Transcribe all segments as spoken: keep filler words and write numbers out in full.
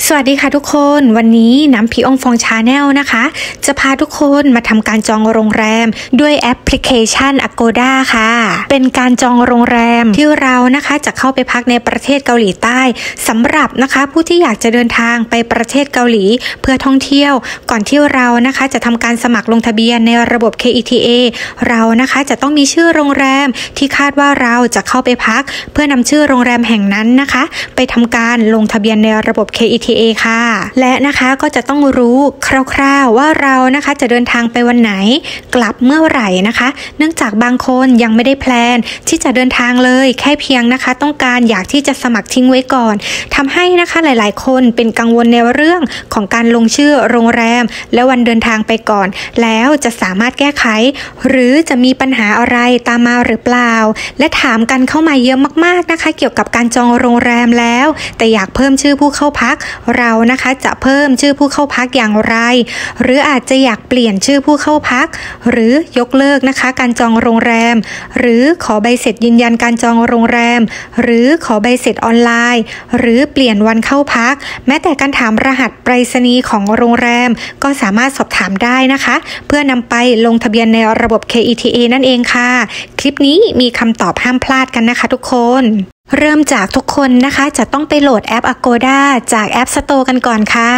สวัสดีค่ะทุกคนวันนี้น้ำพีองฟองชาแนลนะคะจะพาทุกคนมาทำการจองโรงแรมด้วยแอปพลิเคชัน Agoda ค่ะเป็นการจองโรงแรมที่เรานะคะจะเข้าไปพักในประเทศเกาหลีใต้สำหรับนะคะผู้ที่อยากจะเดินทางไปประเทศเกาหลีเพื่อท่องเที่ยวก่อนที่เรานะคะจะทำการสมัครลงทะเบียนในระบบ เค อี ที เอ เรานะคะจะต้องมีชื่อโรงแรมที่คาดว่าเราจะเข้าไปพักเพื่อนำชื่อโรงแรมแห่งนั้นนะคะไปทำการลงทะเบียนในระบบ เค อี ที เอ ค่ะและนะคะก็จะต้องรู้คร่าวๆว่าเรานะคะจะเดินทางไปวันไหนกลับเมื่อไหร่นะคะเนื่องจากบางคนยังไม่ได้แพลนที่จะเดินทางเลยแค่เพียงนะคะต้องการอยากที่จะสมัครทิ้งไว้ก่อนทำให้นะคะหลายๆคนเป็นกังวลในเรื่องของการลงชื่อโรงแรมและวันเดินทางไปก่อนแล้วจะสามารถแก้ไขหรือจะมีปัญหาอะไรตามมาหรือเปล่าและถามกันเข้ามาเยอะมากๆนะคะเกี่ยวกับการจองโรงแรมแล้วแต่อยากเพิ่มชื่อผู้เข้าพักเรานะคะจะเพิ่มชื่อผู้เข้าพักอย่างไรหรืออาจจะอยากเปลี่ยนชื่อผู้เข้าพักหรือยกเลิกนะคะการจองโรงแรมหรือขอใบเสร็จยืนยันการจองโรงแรมหรือขอใบเสร็จออนไลน์หรือเปลี่ยนวันเข้าพักแม้แต่การถามรหัสไปรษณีย์ของโรงแรมก็สามารถสอบถามได้นะคะเพื่อนำไปลงทะเบียนในระบบ เค อี ที เอ นั่นเองค่ะคลิปนี้มีคำตอบห้ามพลาดกันนะคะทุกคนเริ่มจากทุกคนนะคะจะต้องไปโหลดแอป Agoda จาก App Store กันก่อนค่ะ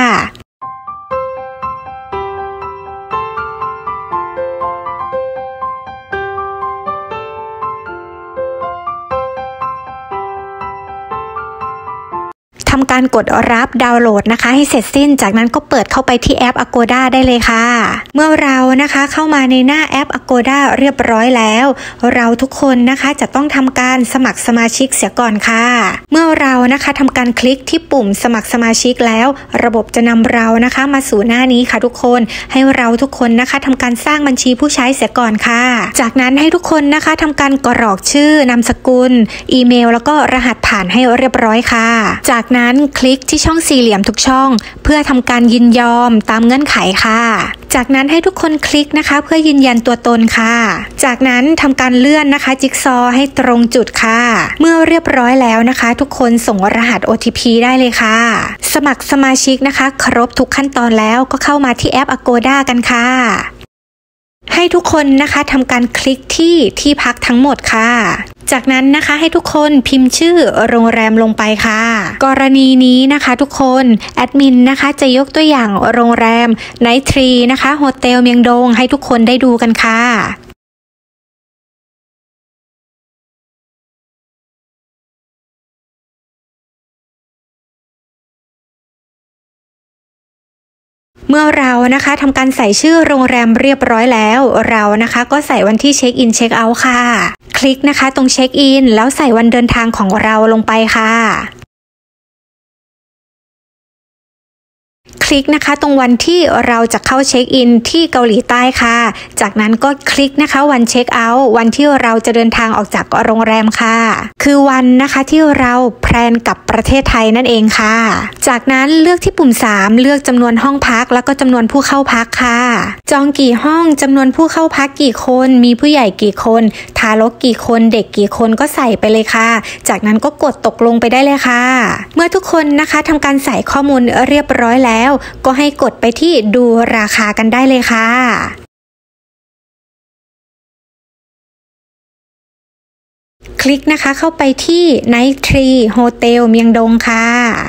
ทำการกดรับดาวน์โหลดนะคะให้เสร็จสิ้นจากนั้นก็เปิดเข้าไปที่แอป Agoda ได้เลยค่ะเมื่อเรานะคะเข้ามาในหน้าแอป Agoda เรียบร้อยแล้วเราทุกคนนะคะจะต้องทำการสมัครสมาชิกเสียก่อนค่ะเมื่อเรานะคะทำการคลิกที่ปุ่มสมัครสมาชิกแล้วระบบจะนำเรานะคะมาสู่หน้านี้ค่ะทุกคนให้เราทุกคนนะคะทำการสร้างบัญชีผู้ใช้เสียก่อนค่ะจากนั้นให้ทุกคนนะคะทำการกรอกชื่อนามสกุลอีเมลแล้วก็รหัสผ่านให้เรียบร้อยค่ะจากนั้นคลิกที่ช่องสี่เหลี่ยมทุกช่องเพื่อทำการยินยอมตามเงื่อนไขค่ะจากนั้นให้ทุกคนคลิกนะคะเพื่อยืนยันตัวตนค่ะจากนั้นทำการเลื่อนนะคะจิ๊กซอว์ให้ตรงจุดค่ะเมื่อเรียบร้อยแล้วนะคะทุกคนส่งรหัส โอ ที พี ได้เลยค่ะสมัครสมาชิกนะคะครบทุกขั้นตอนแล้วก็เข้ามาที่แอป Agoda กันค่ะให้ทุกคนนะคะทำการคลิกที่ที่พักทั้งหมดค่ะจากนั้นนะคะให้ทุกคนพิมพ์ชื่อโรงแรมลงไปค่ะกรณีนี้นะคะทุกคนแอดมินนะคะจะยกตัวอย่างโรงแรม Night Tree นะคะโฮเทลเมียงดงให้ทุกคนได้ดูกันค่ะเมื่อเรานะคะทำการใส่ชื่อโรงแรมเรียบร้อยแล้วเรานะคะก็ใส่วันที่เช็คอินเช็คเอาท์ค่ะคลิกนะคะตรงเช็คอินแล้วใส่วันเดินทางของเราลงไปค่ะคลิกนะคะตรงวันที่เราจะเข้าเช็คอินที่เกาหลีใต้ค่ะจากนั้นก็คลิกนะคะวันเช็คเอาท์วันที่เราจะเดินทางออกจากโรงแรมค่ะคือวันนะคะที่เราแพลนกับประเทศไทยนั่นเองค่ะจากนั้นเลือกที่ปุ่มสามเลือกจำนวนห้องพักแล้วก็จำนวนผู้เข้าพักค่ะจองกี่ห้องจำนวนผู้เข้าพักกี่คนมีผู้ใหญ่กี่คนทารกกี่คนเด็กกี่คนก็ใส่ไปเลยค่ะจากนั้นก็กดตกลงไปได้เลยค่ะเมื่อทุกคนนะคะทำการใส่ข้อมูลเรียบร้อยแล้วก็ให้กดไปที่ดูราคากันได้เลยค่ะคลิกนะคะเข้าไปที่ Night Tree Hotel เมียงดงค่ะ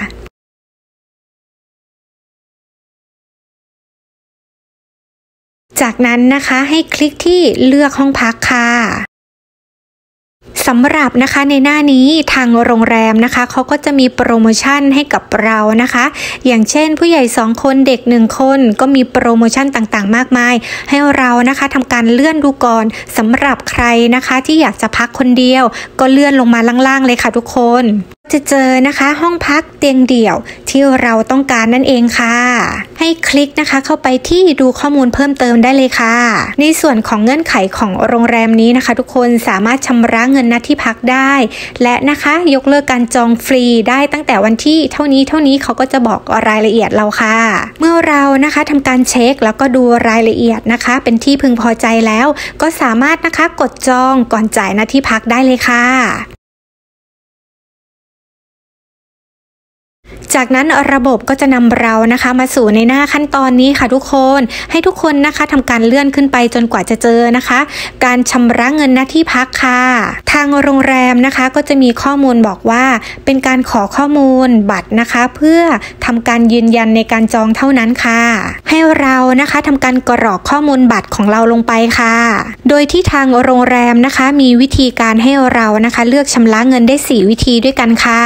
จากนั้นนะคะให้คลิกที่เลือกห้องพักค่ะสำหรับนะคะในหน้านี้ทางโรงแรมนะคะเขาก็จะมีโปรโมชั่นให้กับเรานะคะอย่างเช่นผู้ใหญ่สองคนเด็กหนึ่งคนก็มีโปรโมชั่นต่างๆมากมายให้เรานะคะทำการเลื่อนดูก่อนสำหรับใครนะคะที่อยากจะพักคนเดียวก็เลื่อนลงมาล่างๆเลยค่ะทุกคนจะเจอนะคะห้องพักเตียงเดี่ยวที่เราต้องการนั่นเองค่ะให้คลิกนะคะเข้าไปที่ดูข้อมูลเพิ่มเติมได้เลยค่ะในส่วนของเงื่อนไขของโรงแรมนี้นะคะทุกคนสามารถชำระเงินณที่พักได้และนะคะยกเลิกการจองฟรีได้ตั้งแต่วันที่เท่านี้เท่านี้เขาก็จะบอกรายละเอียดเราค่ะเมื่อเรานะคะทำการเช็คแล้วก็ดูรายละเอียดนะคะเป็นที่พึงพอใจแล้วก็สามารถนะคะกดจองก่อนจ่ายณที่พักได้เลยค่ะจากนั้นระบบก็จะนำเรานะคะมาสู่ในหน้าขั้นตอนนี้ค่ะทุกคนให้ทุกคนนะคะทำการเลื่อนขึ้นไปจนกว่าจะเจอนะคะการชำระเงินณที่พักค่ะทางโรงแรมนะคะก็จะมีข้อมูลบอกว่าเป็นการขอข้อมูลบัตรนะคะเพื่อทำการยืนยันในการจองเท่านั้นค่ะให้เรานะคะทำการกรอกข้อมูลบัตรของเราลงไปค่ะโดยที่ทางโรงแรมนะคะมีวิธีการให้เรานะคะเลือกชำระเงินได้สี่วิธีด้วยกันค่ะ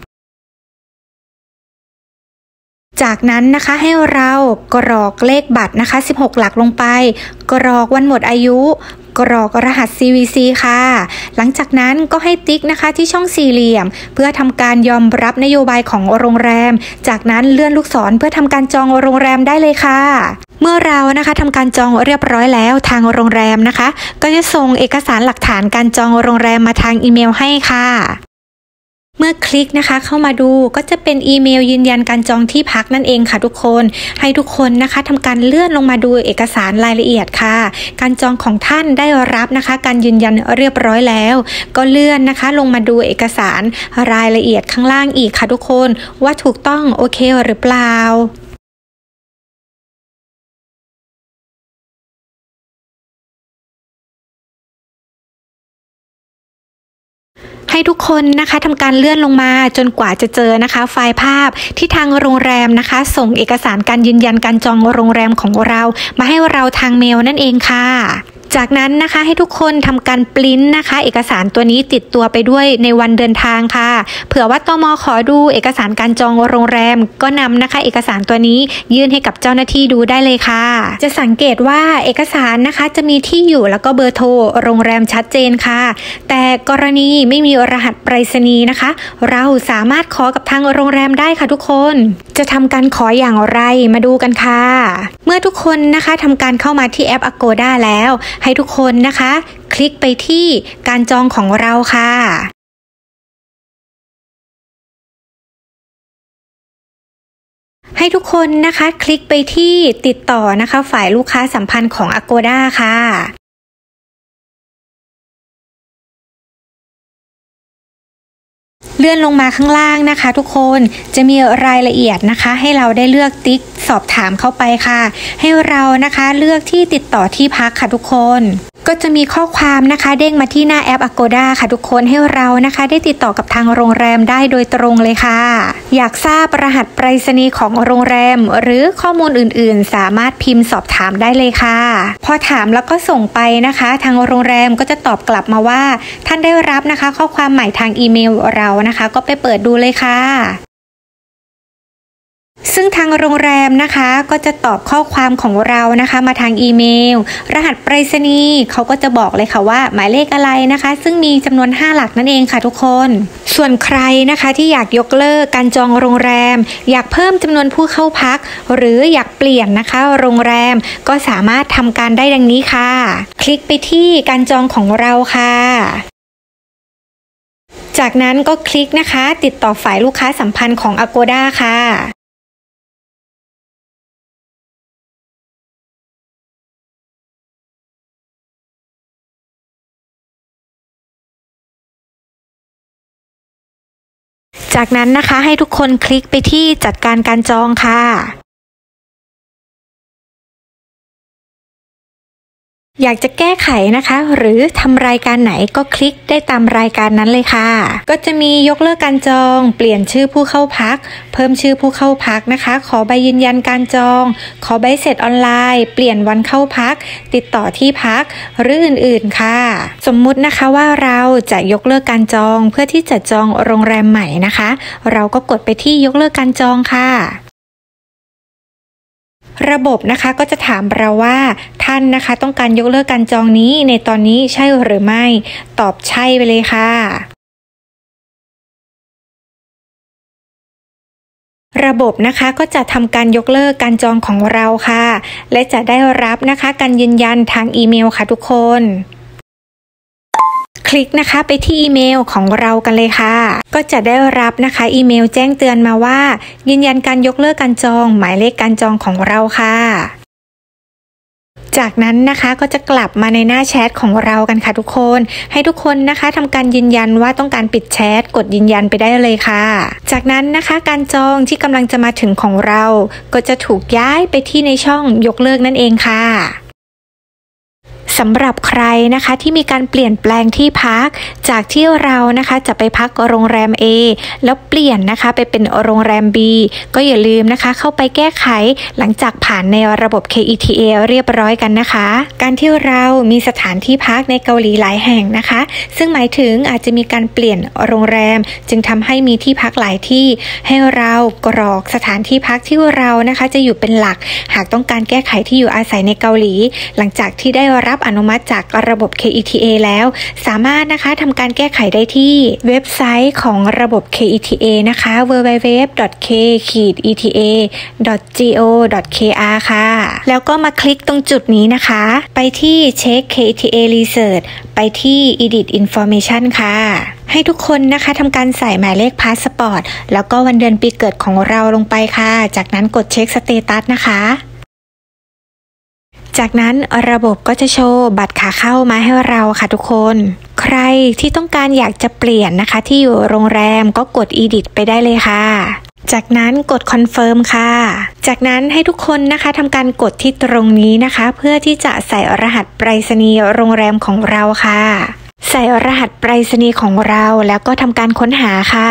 จากนั้นนะคะให้เรากรอกเลขบัตรนะคะสิบหกหลักลงไปกรอกวันหมดอายุกรอกรหัส ซี วี ซี ค่ะหลังจากนั้นก็ให้ติ๊กนะคะที่ช่องสี่เหลี่ยมเพื่อทำการยอมรับนโยบายของโรงแรมจากนั้นเลื่อนลูกศรเพื่อทำการจองโรงแรมได้เลยค่ะเมื่อเรานะคะทำการจองเรียบร้อยแล้วทางโรงแรมนะคะก็จะส่งเอกสารหลักฐานการจองโรงแรมมาทางอีเมลให้ค่ะเมื่อคลิกนะคะเข้ามาดูก็จะเป็นอีเมลยืนยันการจองที่พักนั่นเองค่ะทุกคนให้ทุกคนนะคะทำการเลื่อนลงมาดูเอกสารรายละเอียดค่ะการจองของท่านได้รับนะคะการยืนยันเรียบร้อยแล้วก็เลื่อนนะคะลงมาดูเอกสารรายละเอียดข้างล่างอีกค่ะทุกคนว่าถูกต้องโอเคหรือเปล่าให้ทุกคนนะคะทำการเลื่อนลงมาจนกว่าจะเจอนะคะไฟล์ภาพที่ทางโรงแรมนะคะส่งเอกสารการยืนยันการจองโรงแรมของเรามาให้เราทางเมลนั่นเองค่ะจากนั้นนะคะให้ทุกคนทำการปริ้นนะคะเอกสารตัวนี้ติดตัวไปด้วยในวันเดินทางค่ะเผื่อว่าตม.ขอดูเอกสารการจองโรงแรมก็นำนะคะเอกสารตัวนี้ยื่นให้กับเจ้าหน้าที่ดูได้เลยค่ะจะสังเกตว่าเอกสารนะคะจะมีที่อยู่แล้วก็เบอร์โทรโรงแรมชัดเจนค่ะแต่กรณีไม่มีรหัสไปรษณีย์นะคะเราสามารถขอกับทางโรงแรมได้ค่ะทุกคนจะทำการขออย่างไรมาดูกันค่ะเมื่อทุกคนนะคะทำการเข้ามาที่แอป Agoda แล้วให้ทุกคนนะคะคลิกไปที่การจองของเราค่ะให้ทุกคนนะคะคลิกไปที่ติดต่อนะคะฝ่ายลูกค้าสัมพันธ์ของ Agoda ค่ะเลื่อนลงมาข้างล่างนะคะทุกคนจะมีรายละเอียดนะคะให้เราได้เลือกติ๊กสอบถามเข้าไปค่ะให้เรานะคะเลือกที่ติดต่อที่พักค่ะทุกคนก็จะมีข้อความนะคะเด้งมาที่หน้าแอป Agoda ค่ะทุกคนให้เรานะคะได้ติดต่อกับทางโรงแรมได้โดยตรงเลยค่ะอยากทราบรหัสไปรษณีย์ของโรงแรมหรือข้อมูลอื่นๆสามารถพิมพ์สอบถามได้เลยค่ะพอถามแล้วก็ส่งไปนะคะทางโรงแรมก็จะตอบกลับมาว่าท่านได้รับนะคะข้อความใหม่ทางอีเมลเรานะคะก็ไปเปิดดูเลยค่ะซึ่งทางโรงแรมนะคะก็จะตอบข้อความของเรานะคะมาทางอีเมลรหัสไปรษณีย์เขาก็จะบอกเลยค่ะว่าหมายเลขอะไรนะคะซึ่งมีจำนวนห้าหลักนั่นเองค่ะทุกคนส่วนใครนะคะที่อยากยกเลิกการจองโรงแรมอยากเพิ่มจำนวนผู้เข้าพักหรืออยากเปลี่ยนนะคะโรงแรมก็สามารถทำการได้ดังนี้ค่ะคลิกไปที่การจองของเราค่ะจากนั้นก็คลิกนะคะติดต่อฝ่ายลูกค้าสัมพันธ์ของ Agoda ค่ะจากนั้นนะคะให้ทุกคนคลิกไปที่จัดการการจองค่ะอยากจะแก้ไขนะคะหรือทำรายการไหนก็คลิกได้ตามรายการนั้นเลยค่ะก็จะมียกเลิกการจองเปลี่ยนชื่อผู้เข้าพักเพิ่มชื่อผู้เข้าพักนะคะขอใบยืนยันการจองขอใบเสร็จออนไลน์เปลี่ยนวันเข้าพักติดต่อที่พักหรืออื่นๆค่ะสมมุตินะคะว่าเราจะยกเลิกการจองเพื่อที่จะจองโรงแรมใหม่นะคะเราก็กดไปที่ยกเลิกการจองค่ะระบบนะคะก็จะถามเราว่าท่านนะคะต้องการยกเลิกการจองนี้ในตอนนี้ใช่หรือไม่ตอบใช่ไปเลยค่ะระบบนะคะก็จะทำการยกเลิกการจองของเราค่ะและจะได้รับนะคะการยืนยันทางอีเมลค่ะทุกคนคลิกนะคะไปที่อีเมลของเรากันเลยค่ะก็จะได้รับนะคะอีเมลแจ้งเตือนมาว่ายืนยันการยกเลิกการจองหมายเลขการจองของเราค่ะจากนั้นนะคะก็จะกลับมาในหน้าแชทของเรากันค่ะทุกคนให้ทุกคนนะคะทำการยืนยันว่าต้องการปิดแชทกดยืนยันไปได้เลยค่ะจากนั้นนะคะการจองที่กำลังจะมาถึงของเราก็จะถูกย้ายไปที่ในช่องยกเลิกนั่นเองค่ะสำหรับใครนะคะที่มีการเปลี่ยนแปลงที่พักจากที่เรานะคะจะไปพักโรงแรม A แล้วเปลี่ยนนะคะไปเป็นโรงแรม B ก็อย่าลืมนะคะเข้าไปแก้ไขหลังจากผ่านในระบบ เค อี ที เอ เรียบร้อยกันนะคะการที่เรามีสถานที่พักในเกาหลีหลายแห่งนะคะซึ่งหมายถึงอาจจะมีการเปลี่ยนโรงแรมจึงทำให้มีที่พักหลายที่ให้เรากรอกสถานที่พักที่เรานะคะจะอยู่เป็นหลักหากต้องการแก้ไขที่อยู่อาศัยในเกาหลีหลังจากที่ได้รับอนุมัติจากระบบ เค อี ที เอ แล้วสามารถนะคะทำการแก้ไขได้ที่เว็บไซต์ของระบบ เค อี ที เอ นะคะ ดับเบิลยู ดับเบิลยู ดับเบิลยู ดอท เค อี ที เอ ดอท จี โอ ดอท เค อาร์ ค่ะแล้วก็มาคลิกตรงจุดนี้นะคะไปที่ Check เค อี ที เอ Research ไปที่ Edit Information ค่ะให้ทุกคนนะคะทำการใส่หมายเลขพาสปอร์ตแล้วก็วันเดือนปีเกิดของเราลงไปค่ะจากนั้นกดเช็คสเตตัสนะคะจากนั้นระบบก็จะโชว์บัตรขาเข้ามาให้เราค่ะทุกคนใครที่ต้องการอยากจะเปลี่ยนนะคะที่อยู่โรงแรมก็กด Edit ไปได้เลยค่ะจากนั้นกด Confirm ค่ะจากนั้นให้ทุกคนนะคะทำการกดที่ตรงนี้นะคะเพื่อที่จะใส่รหัสไปรษณีย์โรงแรมของเราค่ะใส่รหัสไปรษณีย์ของเราแล้วก็ทำการค้นหาค่ะ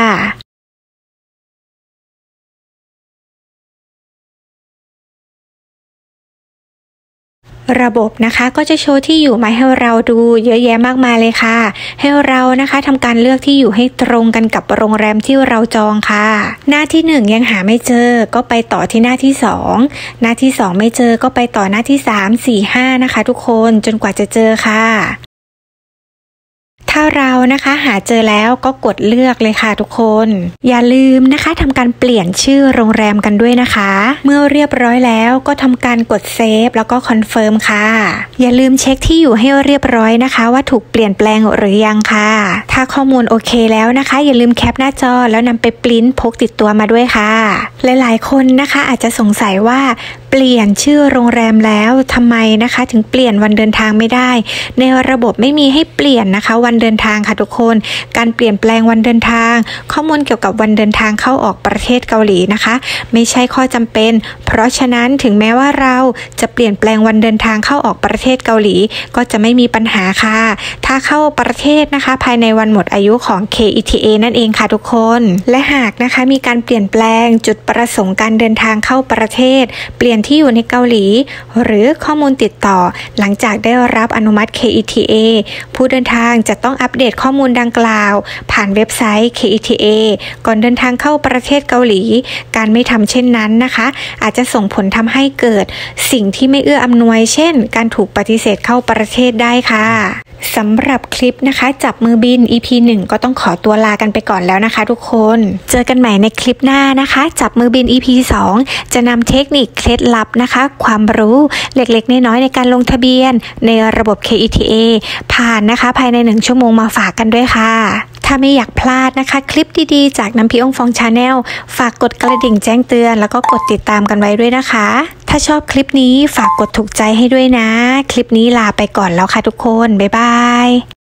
ระบบนะคะก็จะโชว์ที่อยู่มาให้เราดูเยอะแยะมากมายเลยค่ะให้เรานะคะทำการเลือกที่อยู่ให้ตรงกันกับโรงแรมที่เราจองค่ะหน้าที่หนึ่งยังหาไม่เจอก็ไปต่อที่หน้าที่สองหน้าที่สองไม่เจอก็ไปต่อหน้าที่สาม สี่ ห้านะคะทุกคนจนกว่าจะเจอค่ะถ้าเรานะคะหาเจอแล้วก็กดเลือกเลยค่ะทุกคนอย่าลืมนะคะทำการเปลี่ยนชื่อโรงแรมกันด้วยนะคะเมื่อเรียบร้อยแล้วก็ทำการกดเซฟแล้วก็คอนเฟิร์มค่ะอย่าลืมเช็คที่อยู่ให้เรียบร้อยนะคะว่าถูกเปลี่ยนแปลงหรือยังค่ะถ้าข้อมูลโอเคแล้วนะคะอย่าลืมแคปหน้าจอแล้วนำไปปริ้นพกติดตัวมาด้วยค่ะหลายๆคนนะคะอาจจะสงสัยว่าเปลี่ยนชื่อโรงแรมแล้วทำไมนะคะถึงเปลี่ยนวันเดินทางไม่ได้ในระบบไม่มีให้เปลี่ยนนะคะวันเดินทางค่ะทุกคนการเปลี่ยนแปลงวันเดินทางข้อมูลเกี่ยวกับวันเดินทางเข้าออกประเทศเกาหลีนะคะไม่ใช่ข้อจำเป็นเพราะฉะนั้นถึงแม้ว่าเราจะเปลี่ยนแปลงวันเดินทางเข้าออกประเทศเกาหลีก็จะไม่มีปัญหาค่ะถ้าเข้าประเทศนะคะภายในวันหมดอายุของ เค อี ที เอ นั่นเองค่ะทุกคนและหากนะคะมีการเปลี่ยนแปลงจุดประสงค์การเดินทางเข้าประเทศเปลี่ยนที่อยู่ในเกาหลีหรือข้อมูลติดต่อหลังจากได้รับอนุมัติ เค อี ที เอ ผู้เดินทางจะต้องอัปเดตข้อมูลดังกล่าวผ่านเว็บไซต์ เค อี ที เอ ก่อนเดินทางเข้าประเทศเกาหลีการไม่ทำเช่นนั้นนะคะอาจจะส่งผลทำให้เกิดสิ่งที่ไม่เอื้ออำนวยเช่นการถูกปฏิเสธเข้าประเทศได้ค่ะสำหรับคลิปนะคะจับมือบิน อี พี หนึ่งก็ต้องขอตัวลากันไปก่อนแล้วนะคะทุกคนเจอกันใหม่ในคลิปหน้านะคะจับมือบิน อี พี สองจะนำเทคนิคเคล็ดลับนะคะความรู้เล็กๆน้อยๆในการลงทะเบียนในระบบ เค อี ที เอ ผ่านนะคะภายในหนึ่งชั่วโมงมาฝากกันด้วยค่ะถ้าไม่อยากพลาดนะคะคลิปดีๆจากน้ำพริกอ่องฟองชาแนลฝากกดกระดิ่งแจ้งเตือนแล้วก็กดติดตามกันไว้ด้วยนะคะถ้าชอบคลิปนี้ฝากกดถูกใจให้ด้วยนะคลิปนี้ลาไปก่อนแล้วค่ะทุกคนบ๊ายบาย